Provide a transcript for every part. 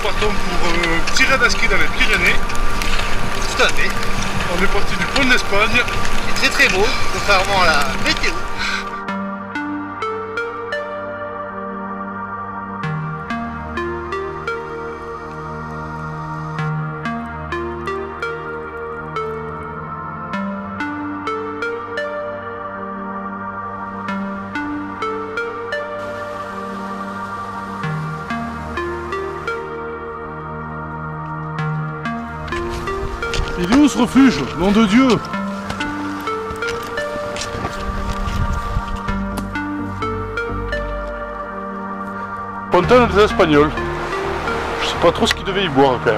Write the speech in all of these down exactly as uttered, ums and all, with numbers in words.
partons pour euh, un petit raid à ski dans les Pyrénées. Tout à fait. On est parti du pôle d'Espagne. C'est très très beau, contrairement à la météo. Il est où ce refuge? Nom de Dieu! Fontaine des Espagnols. Je sais pas trop ce qu'ils devaient y boire quand même.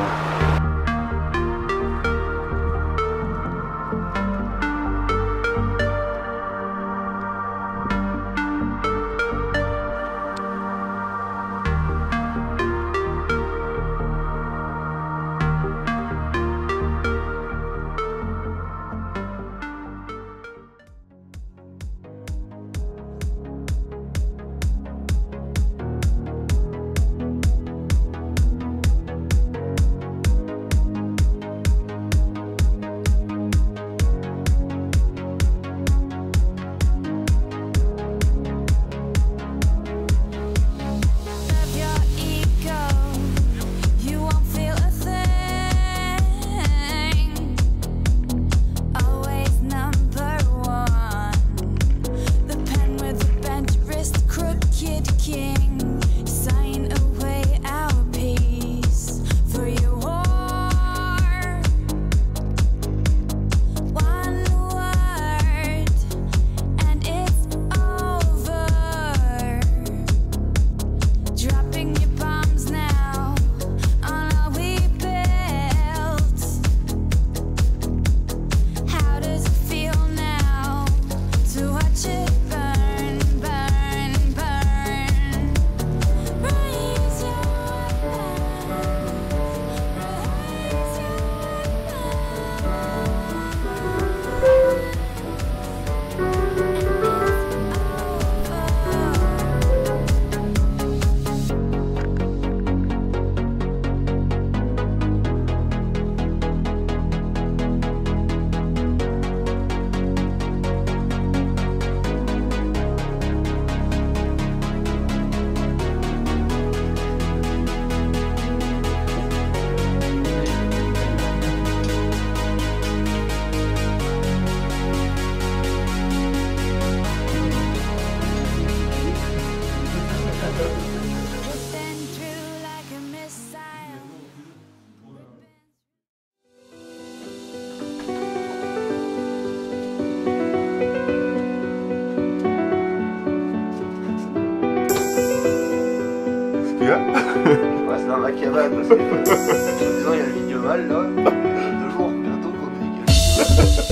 Ouais, c'est dans la cabane parce que disant il y a le vigneval là. Deux jours bientôt qu'on communique.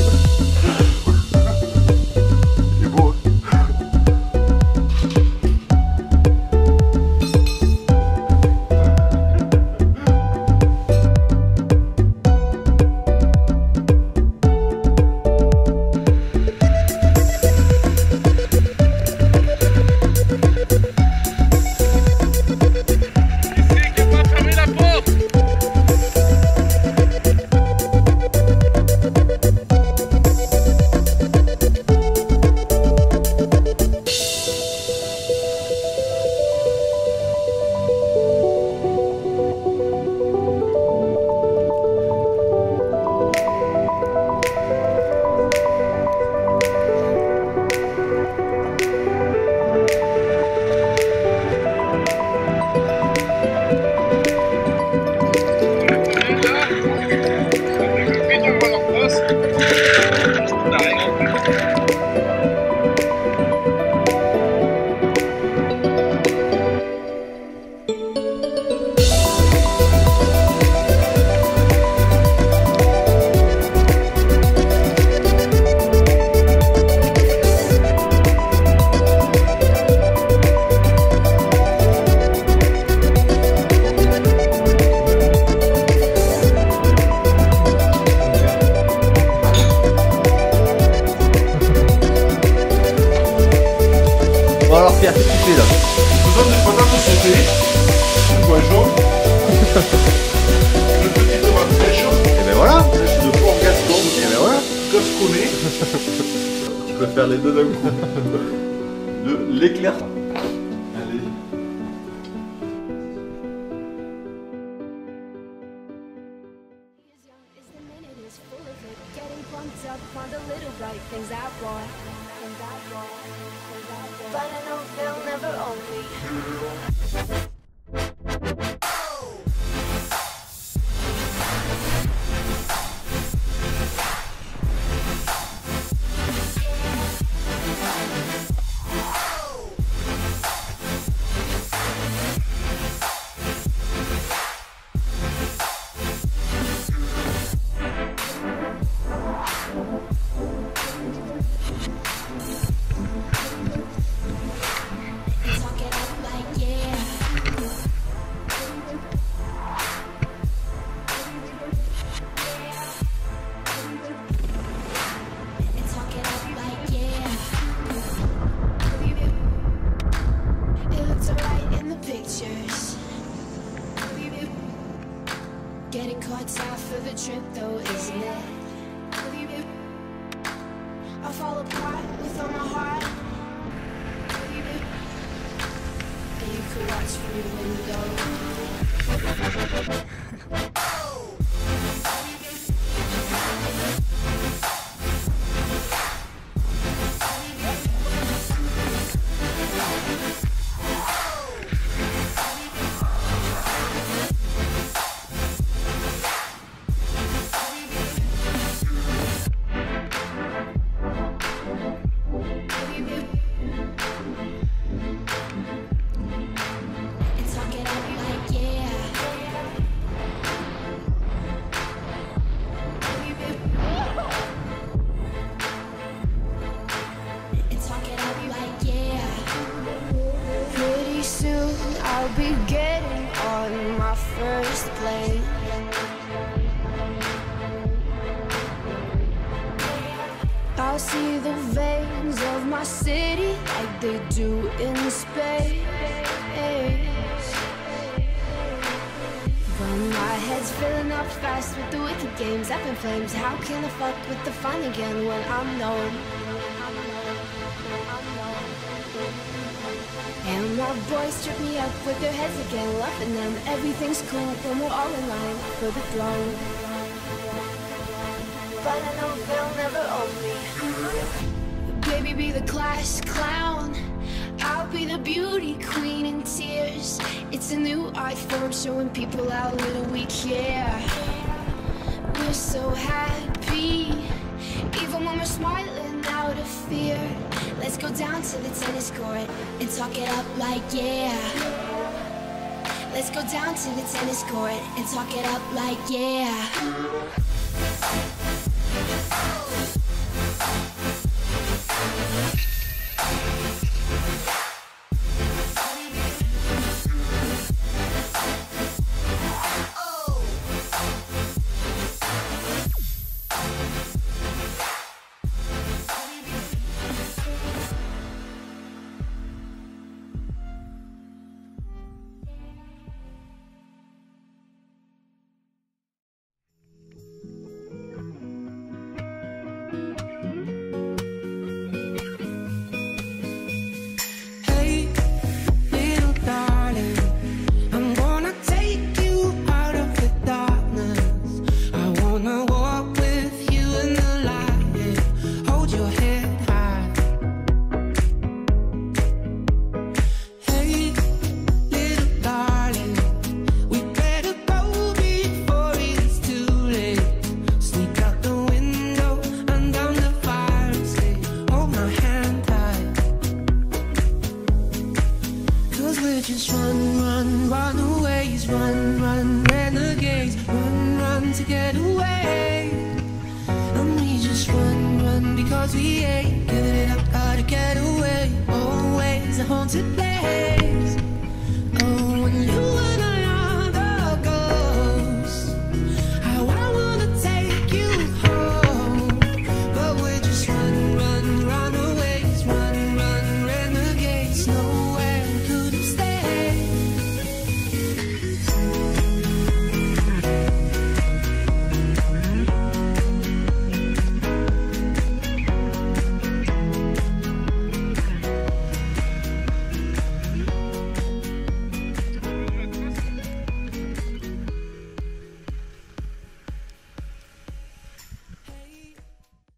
Il est beau. Hein. Bon alors Pierre, qu'est-ce que tu fais là? Je te donne des patates sauter, un pois jaune. Le petit tomate fraîche. Et ben voilà. Le porc gaston. Et ben voilà. Gasconné. Tu peux faire les deux d'un coup. De l'éclair. Allez. But I know they'll never own me. Talk it up like yeah. And talk it up like yeah. It looks alright in the pictures. Getting caught out for the trip though, isn't it? I fall apart with all my heart. And you could watch from your window. And talk it up like yeah. And talk it up like yeah. Pretty soon I'll be getting on my first plane. I'll see the veins of my city like they do in space. But my head's filling up fast with the wicked games up in flames. How can I fuck with the fun again when I'm known? And my boys trip me up with their heads again, loving them. Everything's cool when we're all in line for the throne. But I know they'll never own me. Baby, be the class clown. I'll be the beauty queen in tears. It's a new art form showing people how little we care. We're so happy, even when we're smiling out of fear. Let's go down to the tennis court and talk it up like yeah. Let's go down to the tennis court and talk it up like yeah. cause we ain't giving it up, how to get away. Always a haunted place. Oh, when you and I